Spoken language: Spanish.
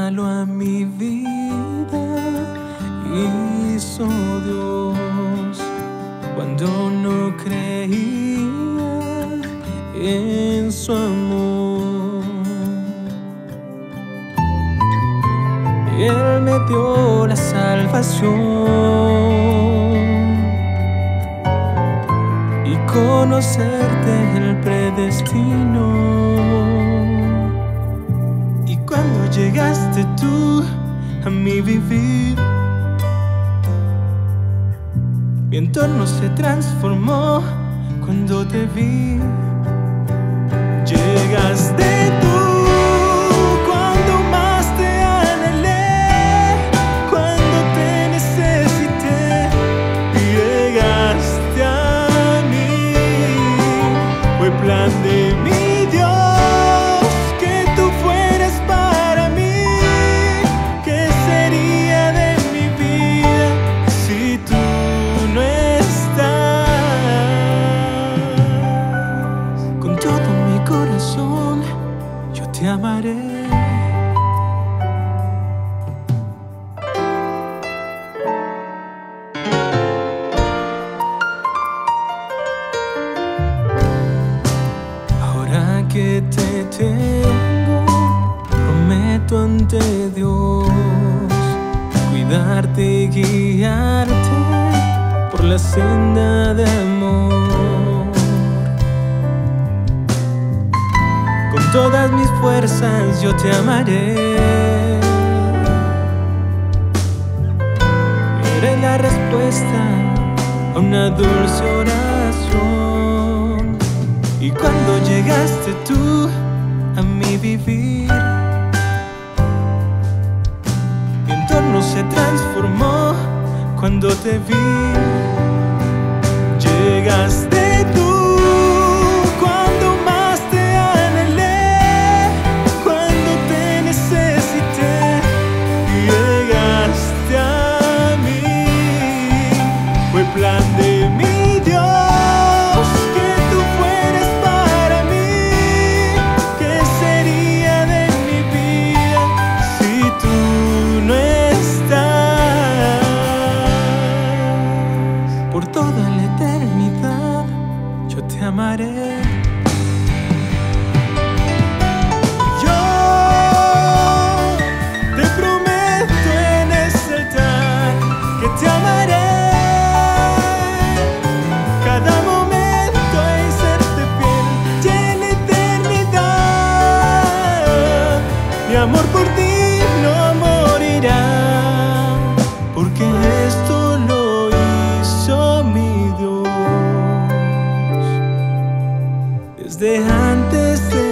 regalo a mi vida hizo Dios cuando no creía en su amor. Él me dio la salvación y conocerte Él predestinó. Y cuando llegaste tú a mi vivir, mi entorno se transformó cuando te vi. Llegaste tú cuando más te anhelé, cuando te necesité, llegaste a mí. Fue plan de mi Dios que tú fueras para mí. ¿Qué sería de mi vida si tú no estás? Con todo mi corazón yo te amaré. Ahora que te tengo, prometo ante Dios cuidarte y guiarte por la senda de amor. Con todas mis fuerzas yo te amaré. Eres la respuesta a una dulce oración. Y cuando llegaste tú a mi vivir, mi entorno se transformó cuando te vi. Llegaste tú cuando más te anhelé, cuando te necesité, llegaste a mí. Fue plan de mi Dios que tú fueras para mí. ¿Qué sería de mi vida si tú no estás? Por toda la eternidad yo te amaré. Yo te prometo en este altar que te amaré cada momento y serte fiel y en la eternidad. Mi amor por ti no morirá, porque esto lo hizo mi Dios desde antes de